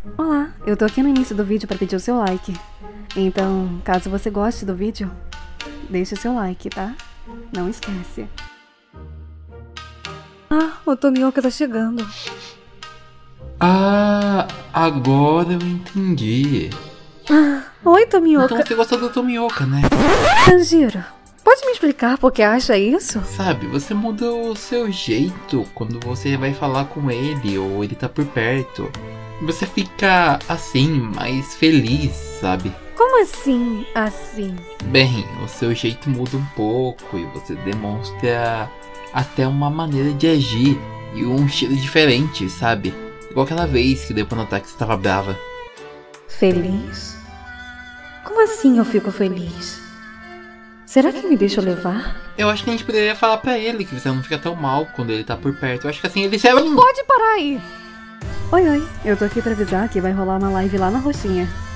Olá, eu tô aqui no início do vídeo pra pedir o seu like. Então, caso você goste do vídeo, deixe o seu like, tá? Não esquece. Ah, o Tomioka tá chegando. Ah, agora eu entendi. Oi, Tomioka. Então você gosta do Tomioka, né? Tanjiro, pode me explicar por que acha isso? Sabe, você muda o seu jeito quando você vai falar com ele ou ele tá por perto. Você fica assim, mais feliz, sabe? Como assim, assim? Bem, o seu jeito muda um pouco e você demonstra até uma maneira de agir e um estilo diferente, sabe? Igual aquela vez que deu pra notar que você tava brava. Feliz? Como assim eu fico feliz? Será que me deixa levar? Eu acho que a gente poderia falar pra ele que você não fica tão mal quando ele tá por perto. Eu acho que assim ele serve. Pode parar aí! Oi, eu tô aqui pra avisar que vai rolar uma live lá na Roxinha.